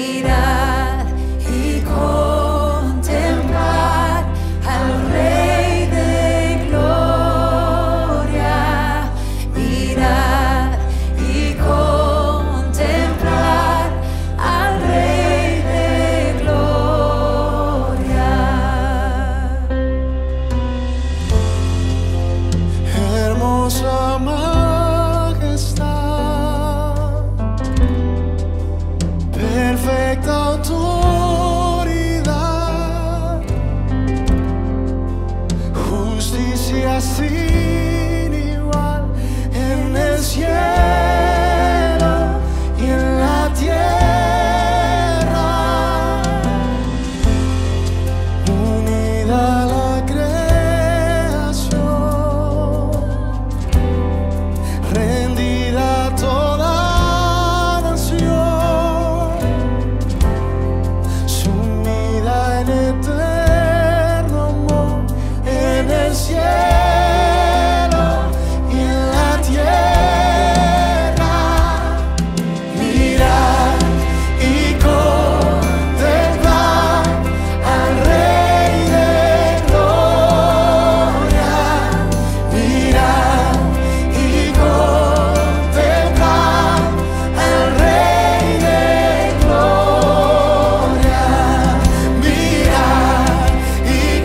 mirad y contemplad al Rey de gloria. Mirad y contemplad al Rey de gloria. Hermosa majestad, perfecta autoridad, justicia sin igual en el cielo y en la tierra, unida la creación, rendida toda nación, sumida en eterno amor, en el cielo y en la tierra. Mirad y contemplad al Rey de gloria. Mirad y contemplad al Rey de gloria. Mirad y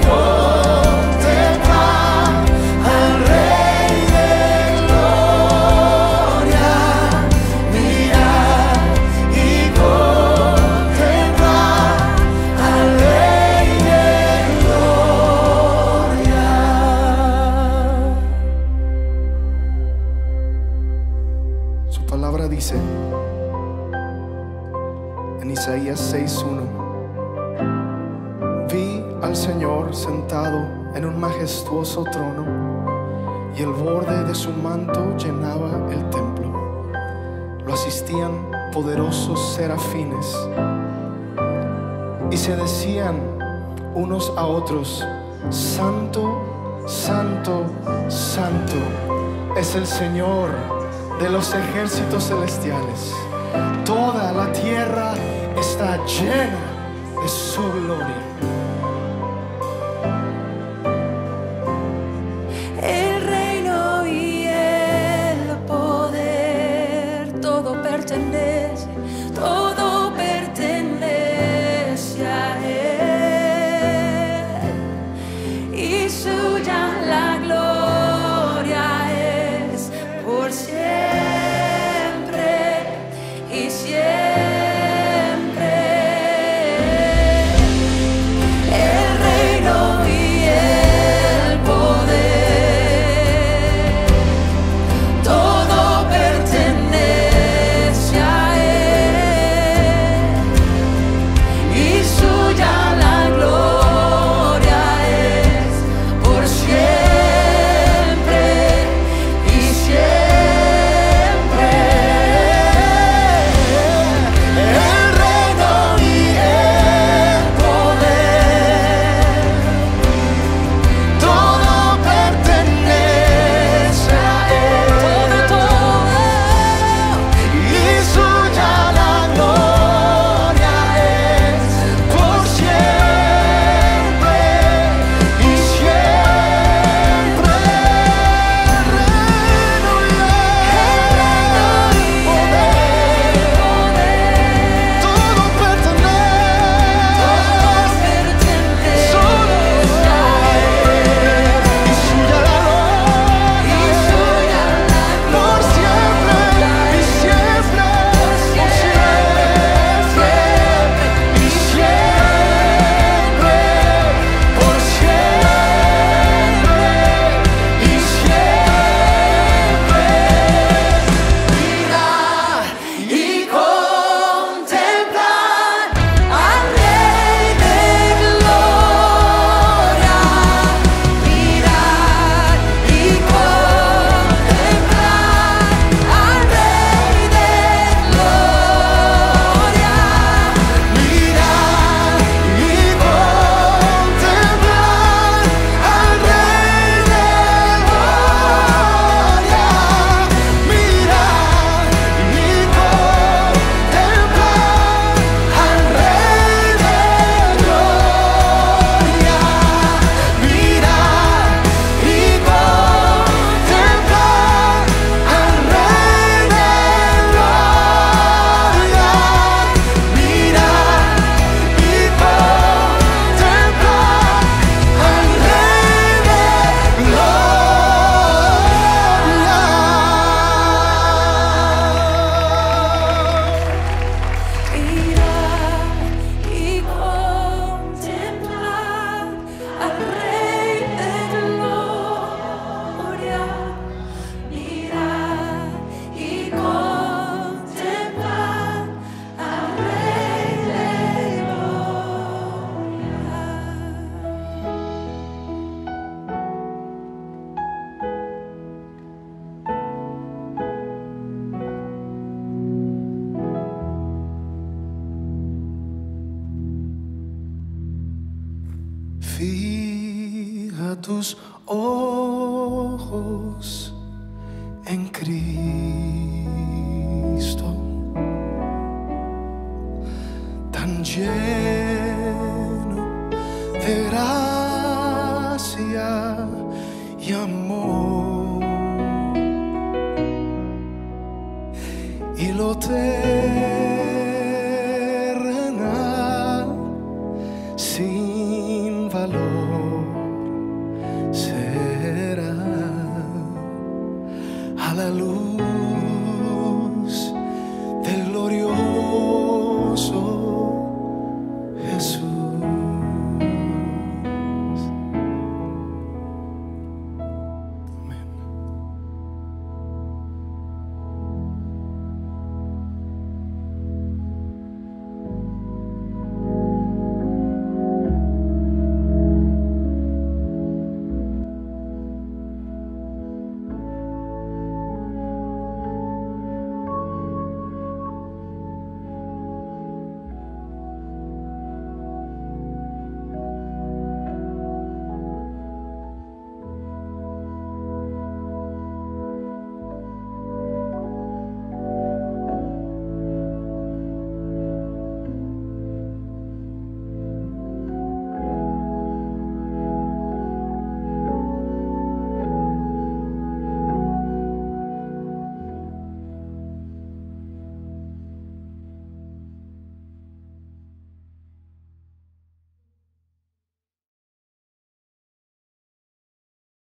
contemplad al Rey de gloria. Mirad y contemplad al Rey de gloria. Su palabra dice en Isaías 6:1: vi al Señor sentado en un majestuoso trono, y el borde de su manto llenaba el templo. Lo asistían poderosos serafines, y se decían unos a otros: Santo, Santo, Santo es el Señor de los ejércitos celestiales. Toda la tierra está llena de su gloria. El reino y el poder, todo pertenece a Él. Y suya la gloria es por siempre y siempre. Fija tus ojos en Cristo, tan lleno de gracia y amor, y lo tengo